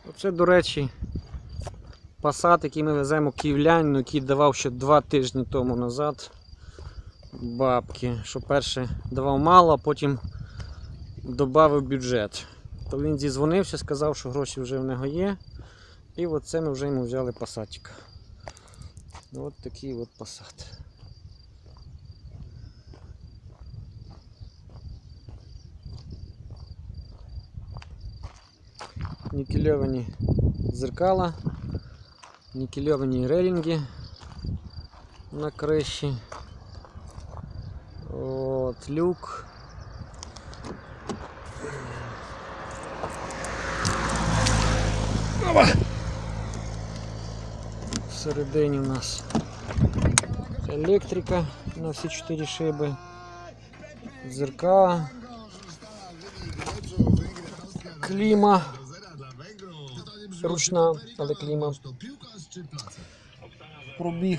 Оце, до речі, Passat, який ми веземо київлянину, який давав ще 2 тижні тому назад бабки. Що перше давав мало, а потім додав бюджет. То він зізвонився, сказав, що гроші вже в нього є. І оце ми вже йому взяли Passatик. Ось такий от Passat. Нікельовані дзеркала, нікельовані релінги на криші. От, люк. Всередині у нас електрика на всі 4 шиби, дзеркала, кліма, ручна, але кліма. Пробіг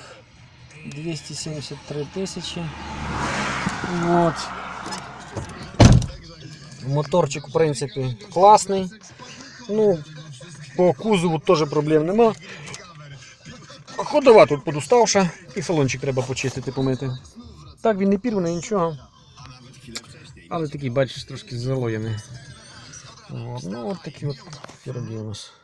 273 тисячі. От. Моторчик, в принципі, класний. Ну, по кузову теж проблем нема. Ходова тут подуставша і салончик треба почистити, помити. Так, він не пірваний, нічого. Але такий, бачиш, трошки залоєний. Ну, от такі от пироги у нас.